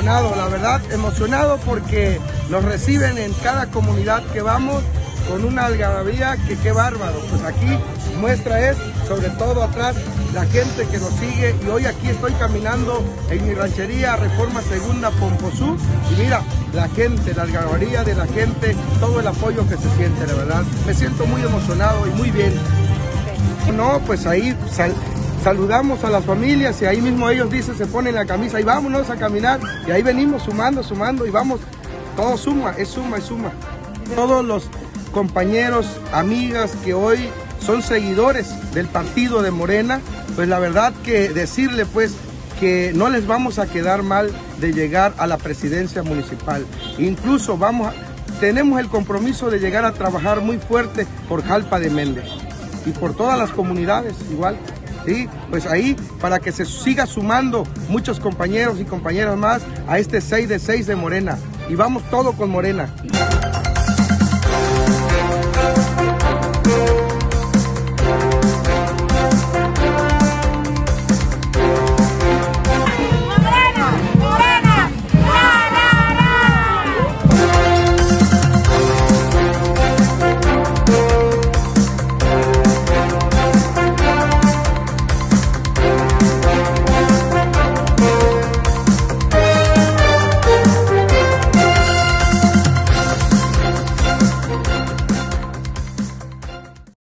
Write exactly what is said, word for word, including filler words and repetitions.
emocionado, la verdad, emocionado porque nos reciben en cada comunidad que vamos con una algarabía que qué bárbaro. Pues aquí muestra es, sobre todo atrás, la gente que nos sigue, y hoy aquí estoy caminando en mi ranchería Reforma Segunda Pomposú, y mira, la gente, la algarabía de la gente, todo el apoyo que se siente, la verdad. Me siento muy emocionado y muy bien. No, pues ahí sal, saludamos a las familias y ahí mismo ellos dicen, se ponen la camisa y vámonos a caminar, y ahí venimos sumando, sumando y vamos, todo suma, es suma, es suma. Todos los compañeros, amigas que hoy son seguidores del partido de Morena, pues la verdad que decirle pues que no les vamos a quedar mal de llegar a la presidencia municipal. Incluso vamos a, tenemos el compromiso de llegar a trabajar muy fuerte por Jalpa de Méndez y por todas las comunidades igual. Sí, pues ahí para que se siga sumando muchos compañeros y compañeras más a este seis de seis de Morena, y vamos todo con Morena.